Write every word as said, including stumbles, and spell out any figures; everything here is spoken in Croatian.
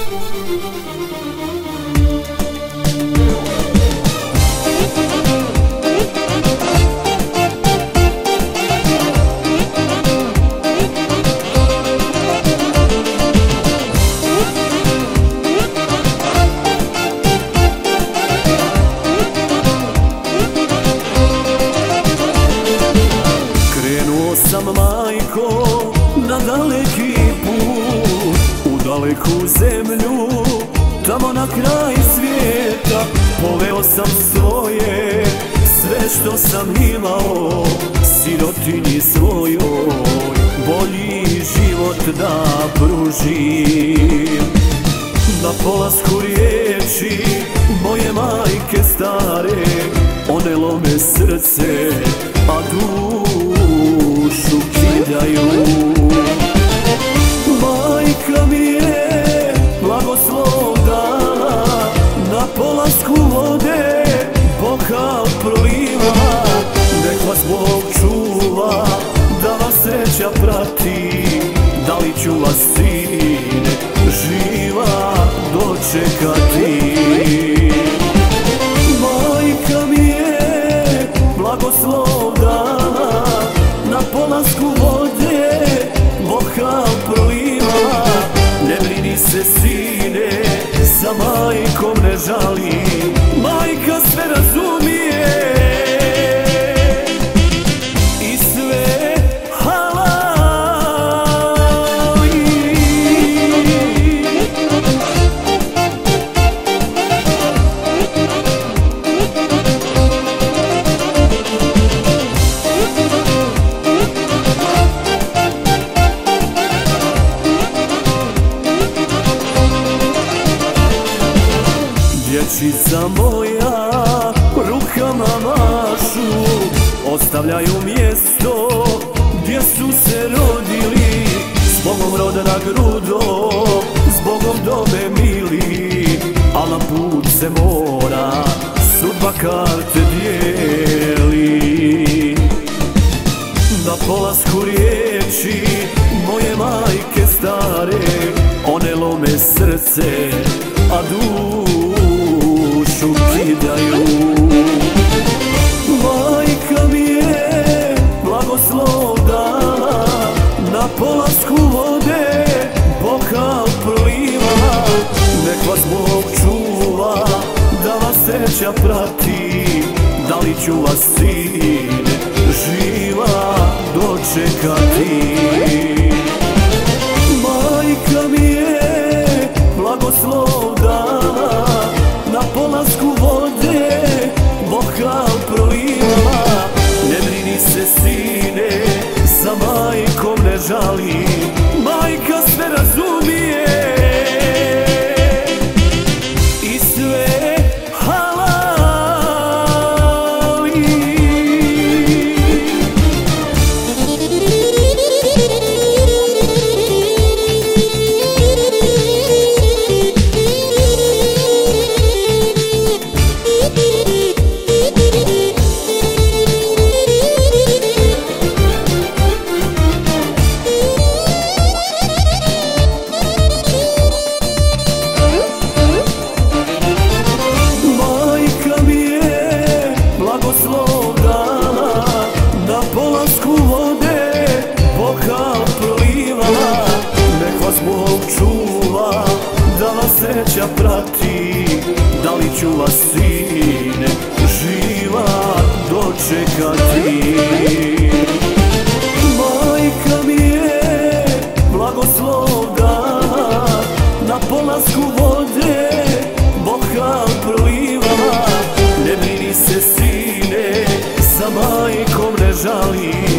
Sam majko na daleki put, u daleku zemlju, tamo na kraj svijeta. Poveo sam svoje, sve što sam imao, sirotinji svojoj bolji život da pružim. Na polasku riječi moje majke stare, one lome srce, a dušu kidaju. Majka mi je blagoslov dala, na polasku vode bokal proliva. Nek vas Bog čuva, da vas sreća prati, da li ću vas sine živa dočekati. Majka mi je blagoslov dala, na polasku vode bokal proliva. Ne brini se sine, za majkom ne žali, majka sve razumije i sve halali. Dječica moja rukama mašu, ostavljaju mjesto gdje su se rodili. Zbogom roda na grudo, zbogom dobe mili, a na put se mora, sudba karte dijeli. Na polasku riječi moje majke stare, one lome srce, a dušu kidaju. Majka mi je blagoslov dala, na polasku vode bokal proliva. Nek vas Bog čuva, da vas sreća prati, da li ću vas sine živa dočekati. Majka mi je blagoslov dala, na polasku vode bokal proliva. Ne brini se sine, za majkom ne žali, majka sve razumije i sve halali. Blagoslov dala, na polasku vode bokal proliva. Nek vas Bog čuva, da vas sreća prati, da li ću vas sine živa dočekati. Majka mi je blagoslov dala, na polasku vode bokal proliva. Ne brini se sine, za majkom ne žali,